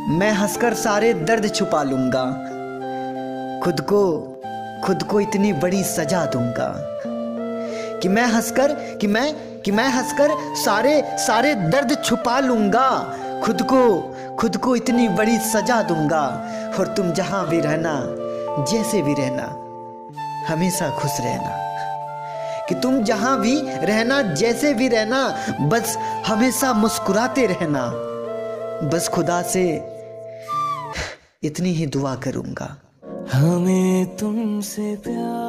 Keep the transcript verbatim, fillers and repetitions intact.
मैं हंसकर सारे दर्द छुपा लूंगा, खुद को खुद को इतनी बड़ी सजा दूंगा कि मैं हंसकर कि मैं कि मैं हंसकर सारे सारे दर्द छुपा लूंगा, खुद को खुद को इतनी बड़ी सजा दूंगा। और तुम जहां भी रहना, जैसे भी रहना, हमेशा खुश रहना। कि तुम जहां भी रहना, जैसे भी रहना, बस हमेशा मुस्कुराते रहना। बस खुदा से इतनी ही दुआ करूंगा। हमें तुमसे प्यार